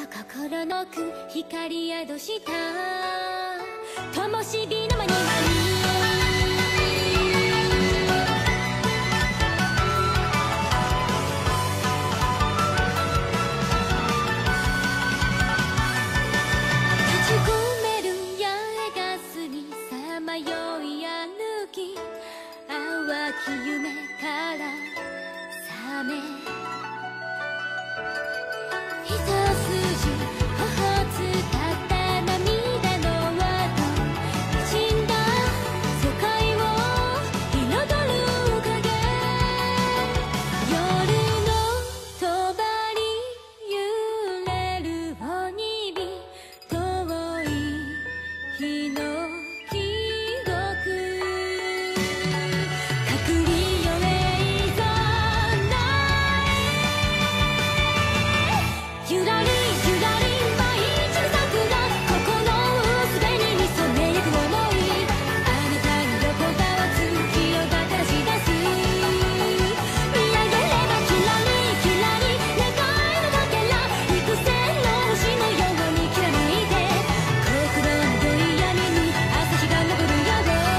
心の奥光宿した灯火の間に立ち込める八重ガスにさまよい歩き淡き夢から覚め一筋頬つった涙の跡滲んだ世界を彩る影夜の帳揺れる鬼火遠い日の記憶隠りよ映像ゆらりゆらり舞い散る桜心薄紅に染めゆく想いあなたに横顔月をがたし出す見上げればキラリキラリ願いのかけら幾千の星のようにきらめいて心の宵闇に朝日が昇るよ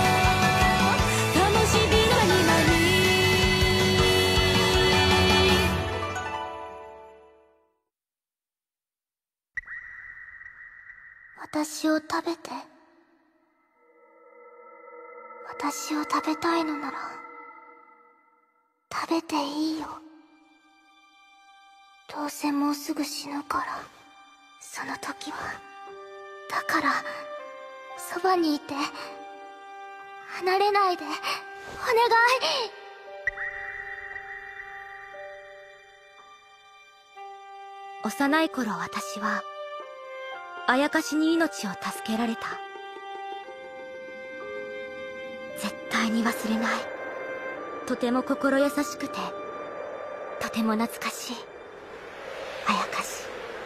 灯火の間に間に私を食べて。私を食べたいのなら食べていいよ。どうせもうすぐ死ぬからその時はだからそばにいて離れないでお願い。幼い頃私はあやかしに命を助けられた。絶対に忘れない。とても心優しくてとても懐かしいあやかし。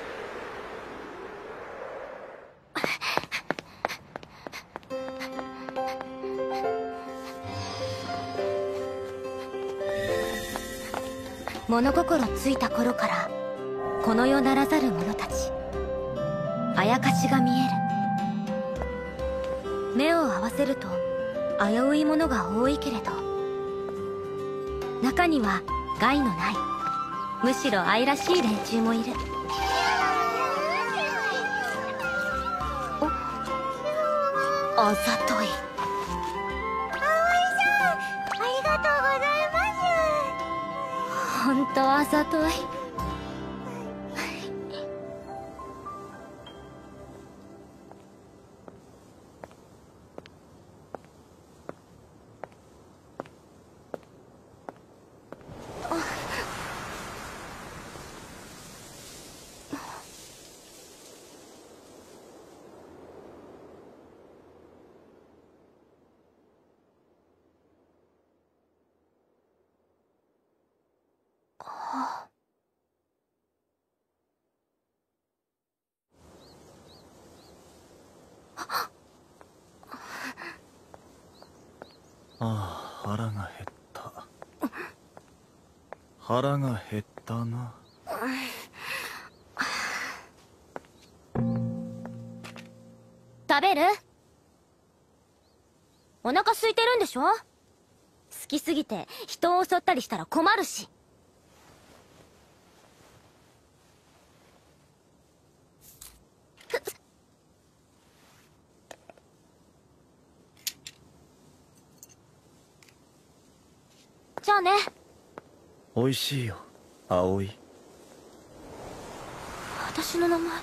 物心ついた頃からこの世ならざる者たちあやかしが見える。目を合わせると危ういものが多いけれど中には害のないむしろ愛らしい連中もいる。あざとい。葵さんありがとうございます。ほんとあざとい。 ああ、腹が減った。腹が減ったな。 食べる？お腹空いてるんでしょ？好きすぎて人を襲ったりしたら困るし。じゃあね。 美味しいよ、葵。 私の名前。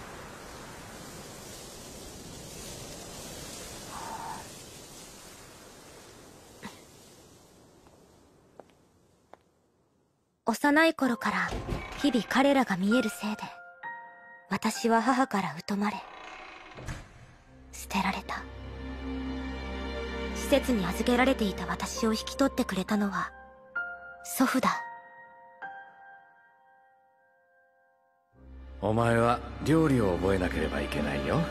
幼い頃から日々彼らが見えるせいで私は母から疎まれ捨てられた。施設に預けられていた私を引き取ってくれたのは祖父だ。 お前は料理を覚えなければいけないよ。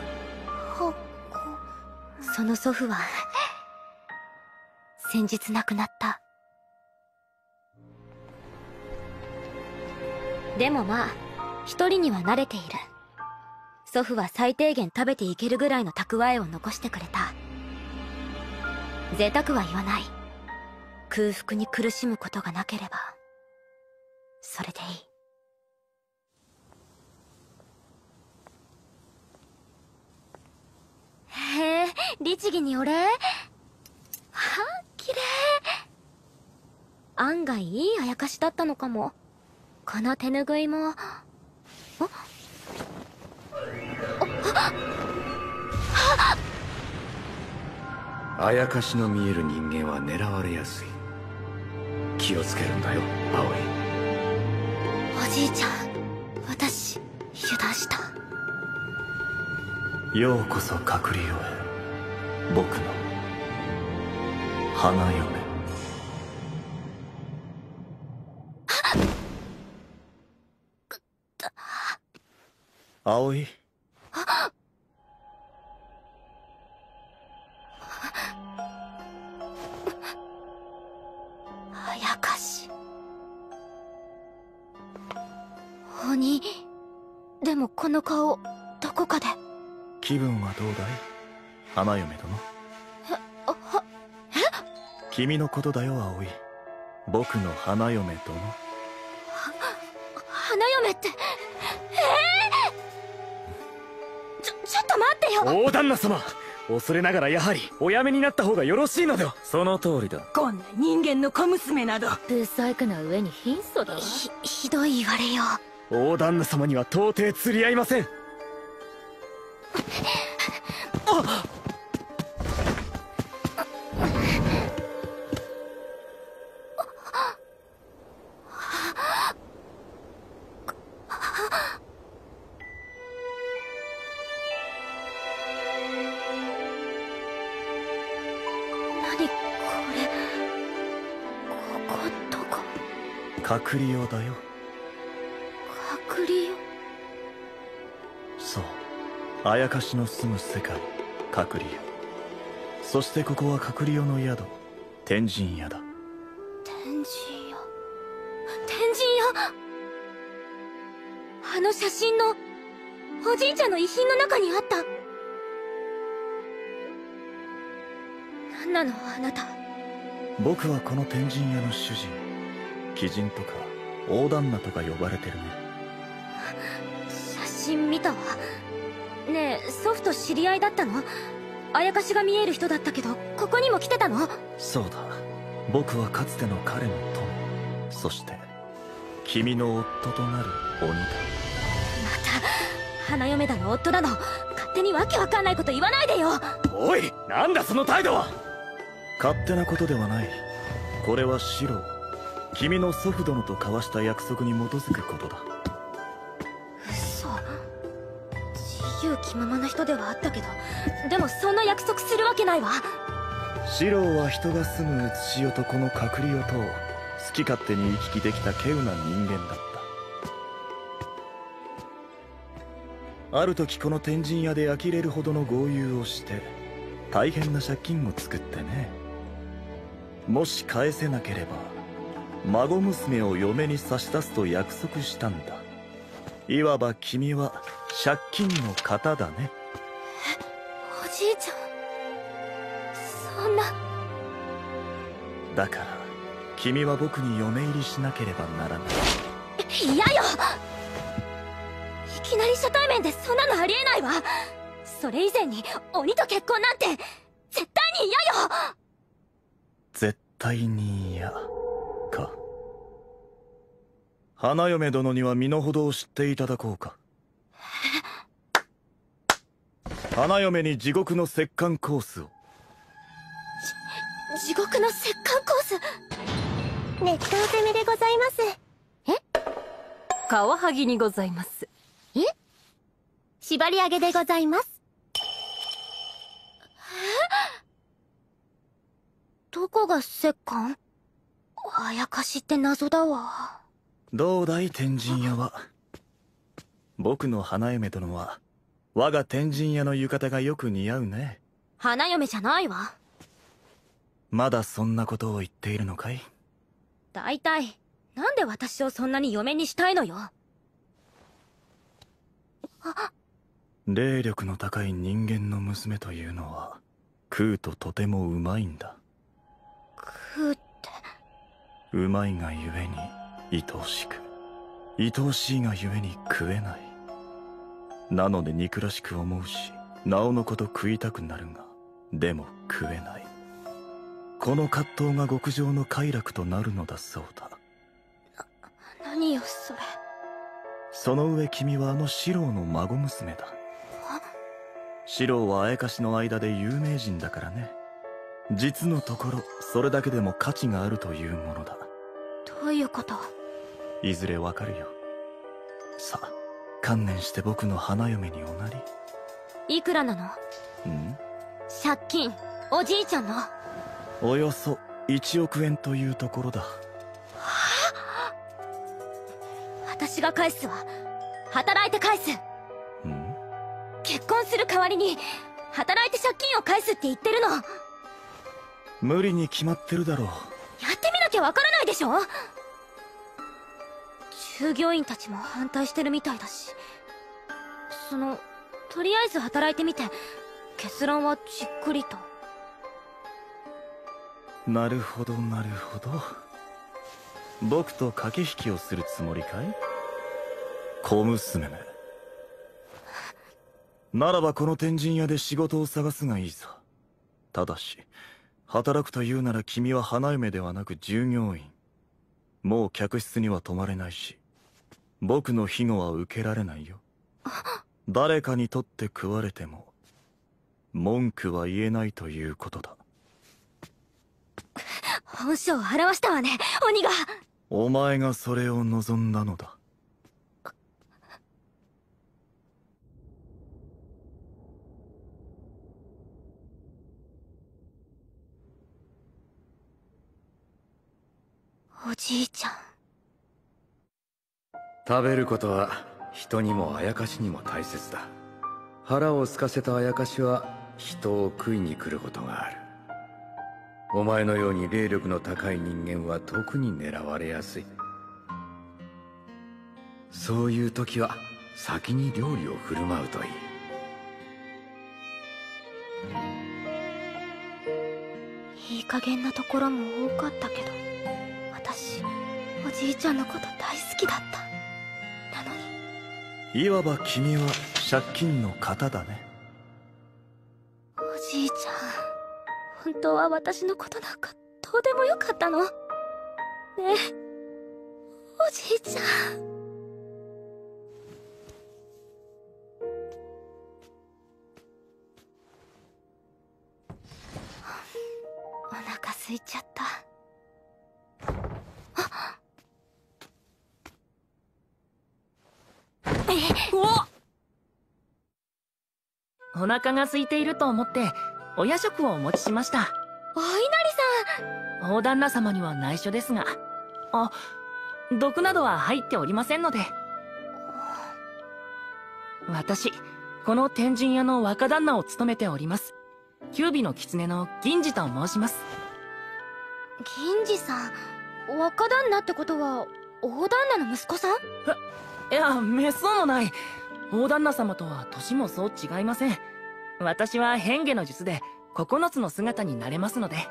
その祖父は先日亡くなった。でもまあ一人には慣れている。 祖父は最低限食べていけるぐらいの蓄えを残してくれた。贅沢は言わない。空腹に苦しむことがなければそれでいい。へえ、律儀にお礼。はあ、綺麗。案外いいあやかしだったのかも。この手ぬぐいも。 あやかしの見える人間は狙われやすい。気をつけるんだよ、葵。 おじいちゃん、私油断した。 ようこそ隠りよへ、僕の花嫁。葵。 あやかし。鬼。でもこの顔どこかで。 気分はどうだい、花嫁殿。君のことだよ、葵。僕の花嫁殿。 花嫁って。ちょっと待ってよ。 大旦那様、恐れながらやはりおやめになった方がよろしいのでは。 その通りだ。 こんな人間の小娘など。 ブサイクな上に貧相だわ。ひどい言われよ。 大旦那様には到底釣り合いません。 何これ。ここどこ。 隠りよだよ。 隠りよ。 そう、あやかしの住む世界、隠りよ。そしてここは隠りよの宿、天神屋だ。 天神屋。天神屋。あの写真のおじいちゃんの遺品の中にあった。何なのあなた。 僕はこの天神屋の主人、貴人とか大旦那とか呼ばれてるね。 写真見たわ。ねえ、祖父と知り合いだったの？あやかしが見える人だったけど、ここにも来てたの？ そうだ、僕はかつての彼の友、そして君の夫となる鬼だ。 また花嫁だの夫だの、勝手にわけわかんないこと言わないでよ。 おい、なんだその態度は。 勝手なことではない。これはシロ、君の祖父殿と交わした約束に基づくことだ。 嘘。自由気ままな人ではあったけど、でもそんな約束するわけないわ。 シロは人が住むうつしよとこの隠りよと好き勝手に行き来できた稀有な人間だった。ある時この天神屋で呆れるほどの豪遊をして大変な借金を作ってね。もし返せなければ孫娘を嫁に差し出すと約束したんだ。いわば君は借金の方だね。 おじいちゃん、そんな。 だから君は僕に嫁入りしなければならない。 嫌よ。いきなり初対面でそんなのありえないわ。それ以前に鬼と結婚なんて絶対に嫌よ。 絶対に嫌か。花嫁殿には身の程を知っていただこうか。花嫁に地獄の折檻コースを。 地獄の折檻コース。 熱湯攻めでございます。 カワハギにございます。 縛り上げでございます。 どこが折檻？あやかしって謎だわ。 どうだい天神屋は。僕の花嫁殿は我が天神屋の浴衣がよく似合うね。 花嫁じゃないわ。 まだそんなことを言っているのかい。 大体なんで私をそんなに嫁にしたいのよ。 霊力の高い人間の娘というのは食うととてもうまいんだ。 食うって。 うまいがゆえに愛おしく、愛おしいがゆえに食えない。なので憎らしく思うし、なおのこと食いたくなるが、でも食えない。この葛藤が極上の快楽となるのだそうだ。 何よそれ。 その上君はあの四郎の孫娘だ。四郎はあやかしの間で有名人だからね。実のところそれだけでも価値があるというものだ。 どういうこと？ いずれわかるよ。さあ、観念して僕の花嫁におなり。 いくらなの？借金、おじいちゃんの。 およそ1億円というところだ。 私が返すわ。働いて返す。結婚する代わりに働いて借金を返すって言ってるの。 無理に決まってるだろう。 やってみなきゃわからないでしょ。従業員たちも反対してるみたいだし、とりあえず働いてみて結論はじっくりと。 なるほどなるほど。僕と駆け引きをするつもりかい？小娘め。ならばこの天神屋で仕事を探すがいいさ。ただし働くというなら君は花嫁ではなく従業員。もう客室には泊まれないし、僕の庇護は受けられないよ。誰かにとって食われても文句は言えないということだ。 本性を表したわね、鬼が。 お前がそれを望んだのだ。 おじいちゃん。 食べることは人にもあやかしにも大切だ。腹を空かせたあやかしは人を食いに来ることがある。お前のように霊力の高い人間は特に狙われやすい。そういう時は先に料理を振る舞うといい。 いい加減なところも多かったけど、私おじいちゃんのこと大好きだった。なのに。 いわば君は借金の型だね。 おじいちゃん、本当は私のことなんかどうでもよかったの？ねえ、おじいちゃん。お腹空いちゃった。 お腹が空いていると思ってお夜食をお持ちしました。 お稲荷さん。 大旦那様には内緒ですが、毒などは入っておりませんので。私この天神屋の若旦那を務めております九尾の狐の銀次と申します。 銀次さん、若旦那ってことは大旦那の息子さん？ いや、めっそうもない。大旦那様とは年もそう違いません。私は変化の術で9つの姿になれますので。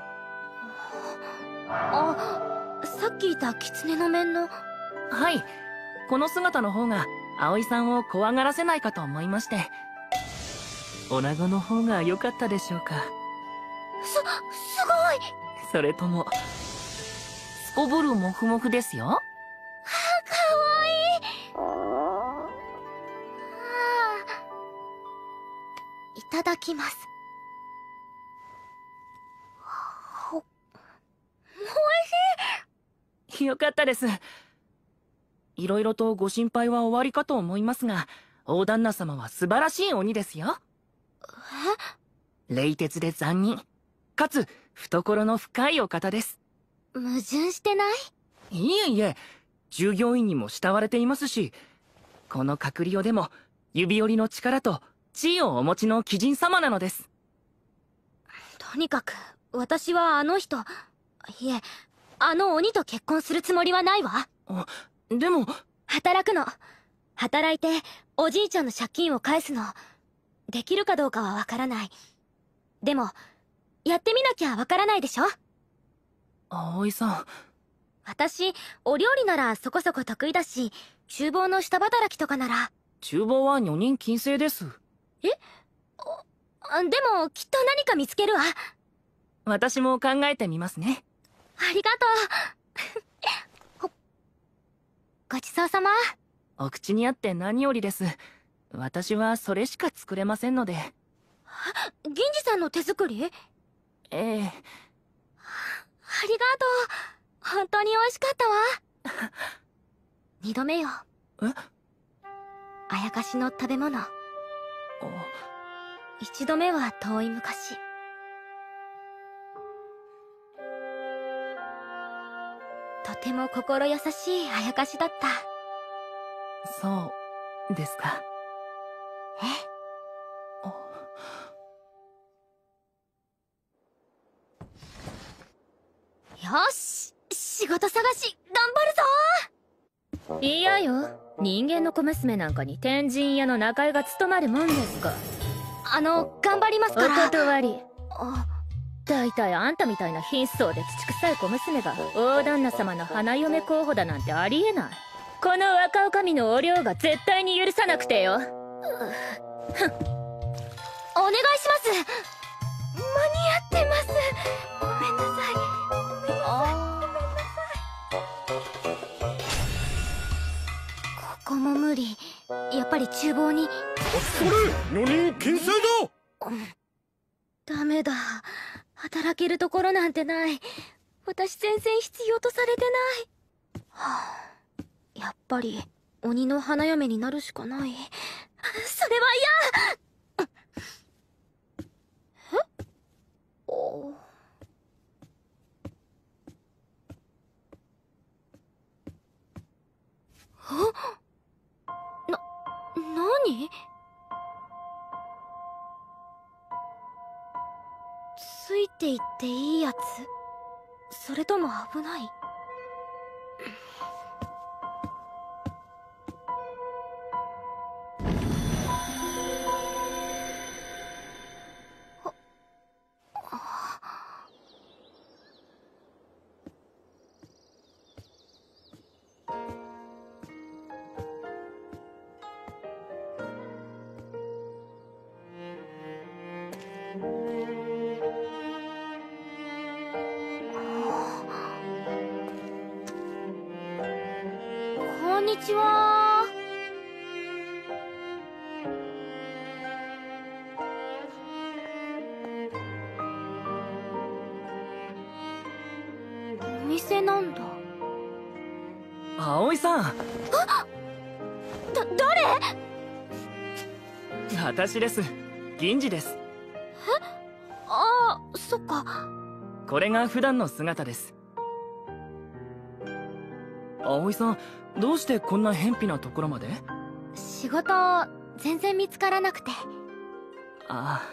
さっきいた狐の面の。 はい、この姿の方が葵さんを怖がらせないかと思いまして。女子の方が良かったでしょうか。 すごい。 それともすこぶるモフモフですよ。 かわいい。いただきます。おいしい。 よかったです。いろいろとご心配はおありかと思いますが、大旦那様は素晴らしい鬼ですよ。冷徹で残忍、かつ懐の深いお方です。 矛盾してない？ いえいえ、従業員にも慕われていますし、このKakuriyoでも指折りの力と地位をお持ちの鬼人様なのです。 とにかく私はあの人、いえ、あの鬼と結婚するつもりはないわ。 でも働くの。働いておじいちゃんの借金を返すの。 できるかどうかはわからない。でもやってみなきゃわからないでしょ。 葵さん。 私お料理ならそこそこ得意だし、厨房の下働きとかなら。 厨房は女人禁制です。 え？でもきっと何か見つけるわ。 私も考えてみますね。 ありがとう。ごちそうさま。 お口に合って何よりです。私はそれしか作れませんので。 銀次さんの手作り？ ええ。 ありがとう。本当に美味しかったわ。二度目よ。 え？ あやかしの食べ物。一度目は遠い昔。とても心優しいあやかしだった。 そうですか。 よし、仕事探し頑張るぞ。 嫌よ。人間の小娘なんかに天神屋の仲居が務まるもんですか。 頑張りますかおら。 断り。だいたいあんたみたいな貧相で乳臭い小娘が大旦那様の花嫁候補だなんてありえない。この若女将のお量が絶対に許さなくてよ。 お願いします。間に合ってます。ごめんなさい。ここも無理。やっぱり厨房に。 それ女人禁制だ。 ダメだ。働けるところなんてない。私全然必要とされてない。やっぱり鬼の花嫁になるしかない。それは嫌。何？ついていっていいやつ？それとも危ない？こんにちは。お店なんだ。 葵さん。 誰？ 私です。銀次です。 ああ、そっか。 これが普段の姿です。葵さん、どうしてこんな偏僻なところまで？ 仕事全然見つからなくて。 ああ。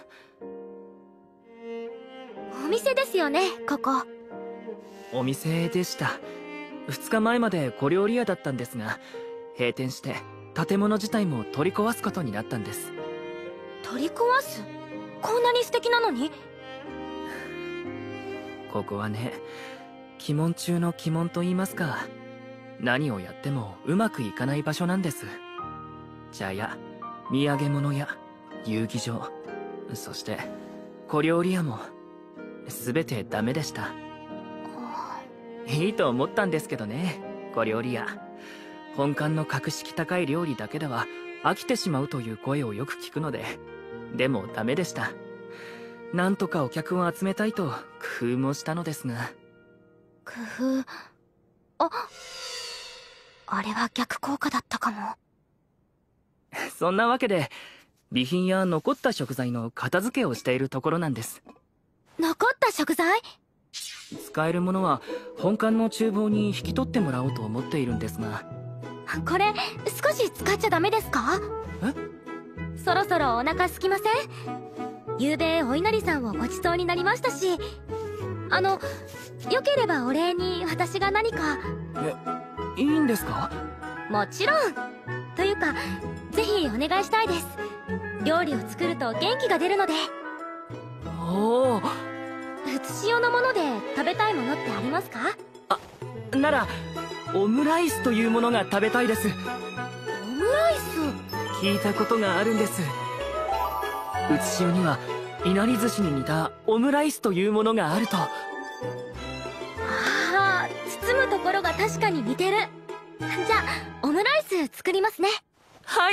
お店ですよね、ここ。 お店でした。2日前まで小料理屋だったんですが、閉店して建物自体も取り壊すことになったんです。 取り壊す？こんなに素敵なのに？ ここはね、鬼門中の鬼門と言いますか、何をやってもうまくいかない場所なんです。茶屋、土産物屋、遊戯場、そして小料理屋も全てダメでした。いいと思ったんですけどね、小料理屋。本館の格式高い料理だけでは飽きてしまうという声をよく聞くので、でもダメでした。なんとかお客を集めたいと工夫もしたのですが。 工夫。あれは逆効果だったかも。 そんなわけで備品や残った食材の片付けをしているところなんです。 残った食材？ 使えるものは本館の厨房に引き取ってもらおうと思っているんですが。 これ少し使っちゃダメですか？ え？ そろそろお腹空きません？ゆうべお稲荷さんをごちそうになりましたし、よければお礼に私が何か。 いいんですか？ もちろん。というかぜひお願いしたいです。 料理を作ると元気が出るので。 おお。 うつし用のもので食べたいものってありますか？ ならオムライスというものが食べたいです。 オムライス？ 聞いたことがあるんです。うつしおにはいなり寿司に似たオムライスというものがあると。 ああ、包むところが確かに似てる。じゃあオムライス作りますね。 はい。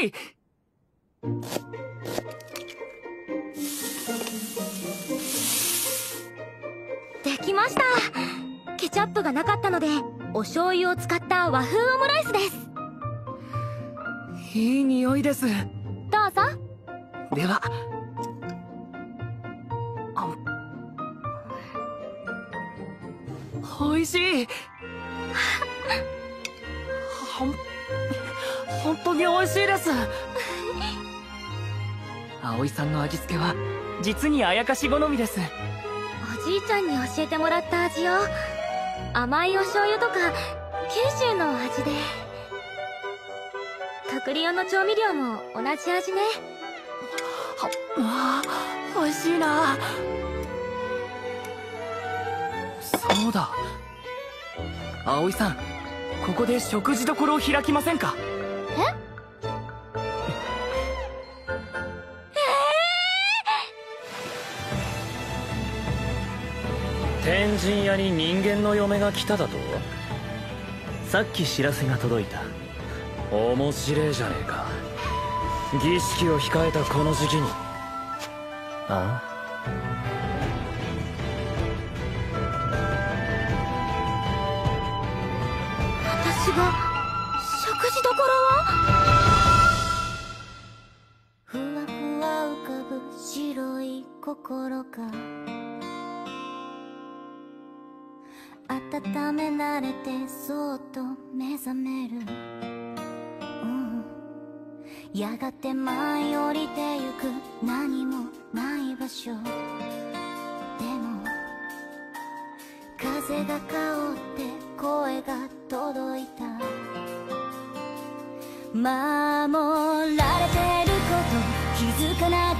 できました。ケチャップがなかったのでお醤油を使った和風オムライスです。 いい匂いです。 どうぞ。 では。おいしい。本当に美味しいです。葵さんの味付けは実にあやかし好みです。 おじいちゃんに教えてもらった味よ。甘いお醤油とか九州の味で。Kakuriyoの調味料も同じ味ね。 わあ、美味しいな。そうだ、葵さん、ここで食事処を開きませんか？ 天神屋に人間の嫁が来ただと？ さっき知らせが届いた。 面白えじゃねえか。儀式を控えたこの時期に。 ああ、 私が食事どころを？ふわふわ浮かぶ白い心が温め慣れてそっと目覚める。やがて舞い降りてゆく何もない場所でも風が香って声が届いた。守られてること気づかなかった。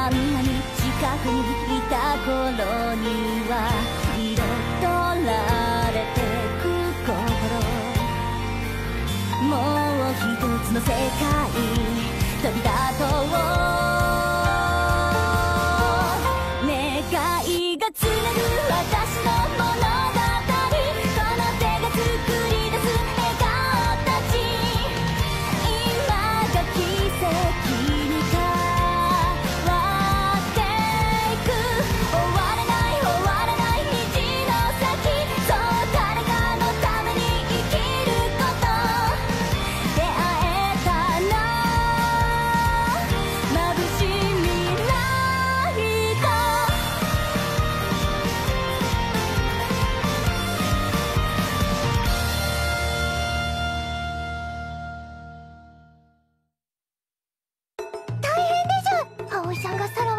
あんなに近くにいた頃には彩られてく心。もう一つの世界飛び立とう。願いがつなぐ私の物語。この手が作り出す笑顔たち。今が奇跡に変わっていく。終われない終われない虹の先。そう誰かのために生きること。出会えたら眩しい未来と。大変でしょ。葵さんがさらわ